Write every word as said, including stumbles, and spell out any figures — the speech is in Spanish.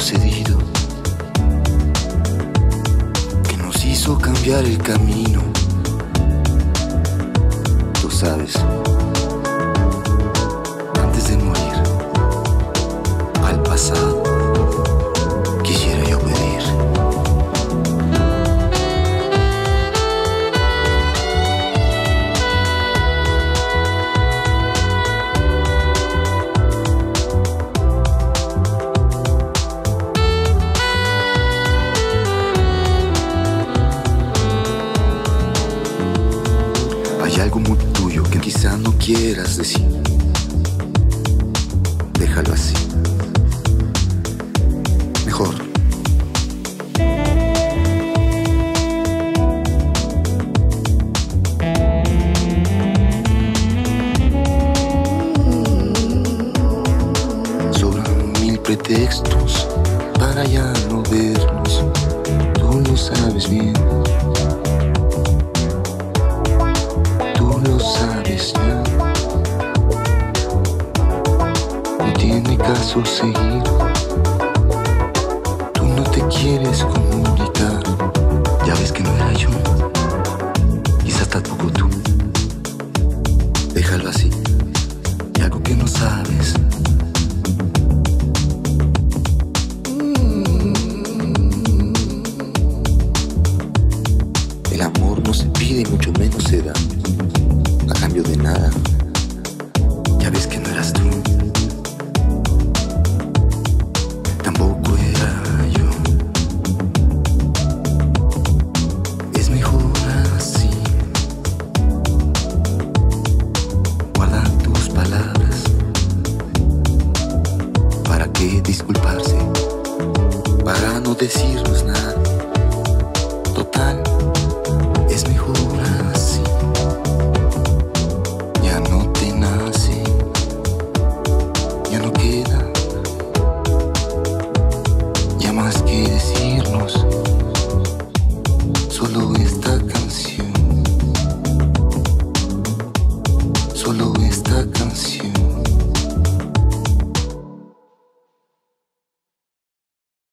sucedido que nos hizo cambiar el camino. Tú sabes, antes de morir, al pasado quisiera yo pedir. Hay algo muy tuyo que quizá no quieras decir. Déjalo así. Mejor. Sobran mil pretextos para ya no vernos. Tú lo sabes bien. Lo sabes ya. No tiene caso seguir. Tú no te quieres comunicar. Ya ves que no era yo, quizás tampoco tú. Déjalo así. Y algo que no sabes. El amor no se pide y mucho menos se da a cambio de nada. Ya ves que no eras tú, tampoco era yo. Es mejor así. Guarda tus palabras. ¿Para qué disculparse? Para no decirnos nada.